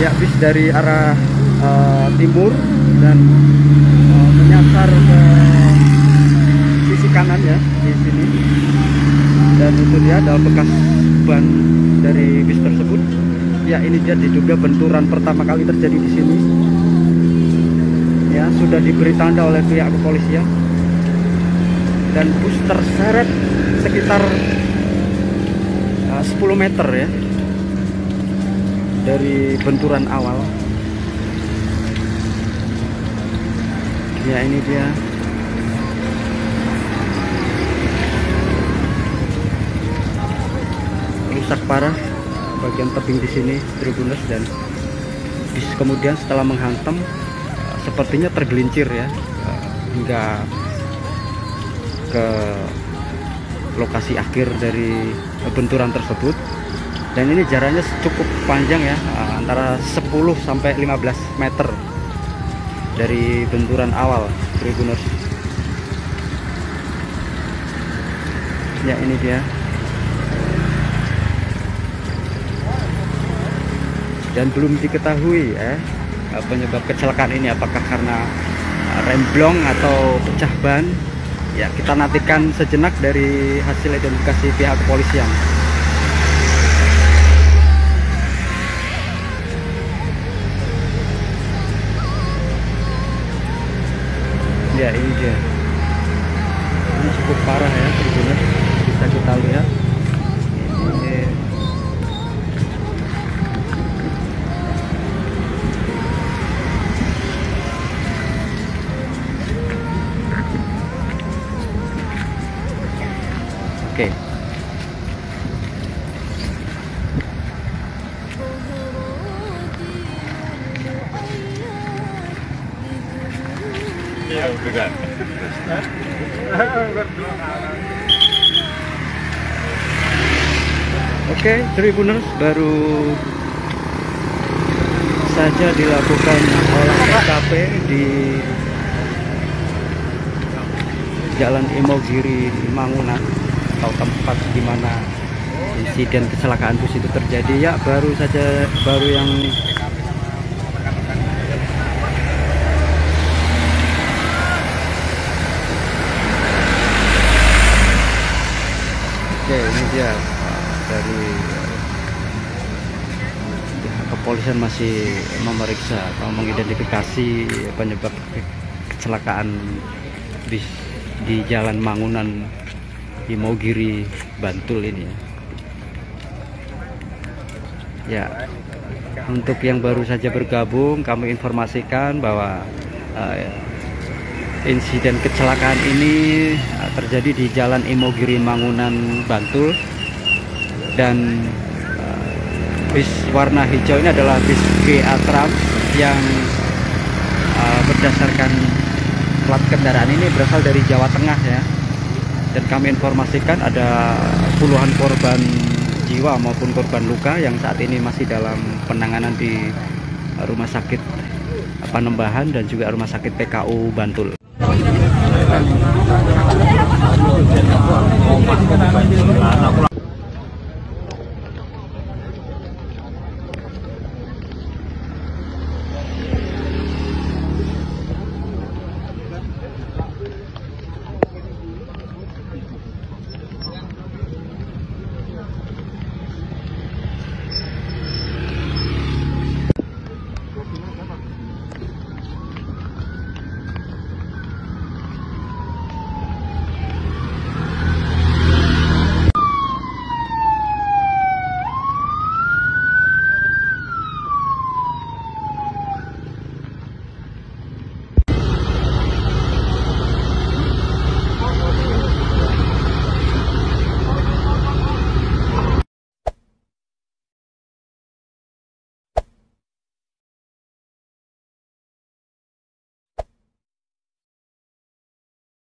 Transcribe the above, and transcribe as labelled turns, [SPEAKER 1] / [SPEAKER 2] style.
[SPEAKER 1] Ya, bis dari arah timur dan menyasar ke sisi kanan ya di sini. Dan itu dia adalah bekas ban dari bis tersebut. Ya, ini dia diduga benturan pertama kali terjadi di sini. Ya, sudah diberi tanda oleh pihak kepolisian. Dan bus terseret sekitar 10 meter ya dari benturan awal. Ya, ini dia. Rusak parah bagian tebing di sini, Tribuners, dan bis kemudian setelah menghantam sepertinya tergelincir ya hingga ke lokasi akhir dari benturan tersebut. Dan ini jaraknya cukup panjang ya, antara 10 sampai 15 meter dari benturan awal, Tribuners. Ya, ini dia. Dan belum diketahui penyebab kecelakaan ini, apakah karena remblong atau pecah ban. Ya, kita nantikan sejenak dari hasil identifikasi pihak kepolisian. Ya, ini dia. Ini cukup parah ya, Tribuners. Bisa kita lihat. Ini oke.
[SPEAKER 2] Ya, bukan.
[SPEAKER 1] Oke, Tribuners, baru saja dilakukan olah TKP di Jalan Imogiri Mangunan, atau tempat di mana insiden kecelakaan bus itu terjadi. Ya, baru yang oke, ini dia dari pihak kepolisian masih memeriksa atau mengidentifikasi penyebab kecelakaan bis di Jalan Mangunan Imogiri Bantul ini. Ya, untuk yang baru saja bergabung, kami informasikan bahwa insiden kecelakaan ini terjadi di Jalan Imogiri Mangunan Bantul, dan bis warna hijau ini adalah bis GA Trans yang berdasarkan plat kendaraan ini berasal dari Jawa Tengah ya. Dan kami informasikan ada puluhan korban jiwa maupun korban luka yang saat ini masih dalam penanganan di Rumah Sakit Panembahan dan juga Rumah Sakit PKU Bantul.